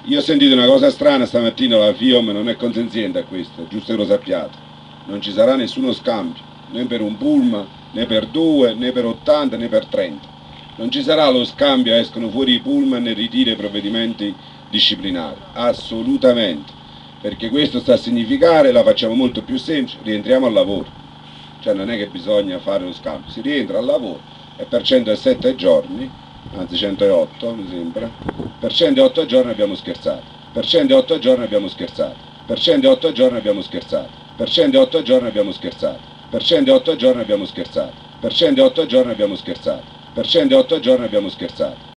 Io ho sentito una cosa strana stamattina, la FIOM non è consenziente a questo, è giusto che lo sappiate. Non ci sarà nessuno scambio, né per un pullman, né per 2, né per 80, né per 30. Non ci sarà lo scambio, escono fuori i pullman e ritira i provvedimenti disciplinari, assolutamente, perché questo sta a significare, la facciamo molto più semplice, rientriamo al lavoro, cioè non è che bisogna fare lo scambio, si rientra al lavoro e per 107 giorni, anzi 108 mi sembra, per 108 giorni abbiamo scherzato, per 108 giorni abbiamo scherzato, per 108 giorni abbiamo scherzato, per 108 giorni abbiamo scherzato, per 108 giorni abbiamo scherzato, per 108 giorni abbiamo scherzato, per 108 giorni abbiamo scherzato.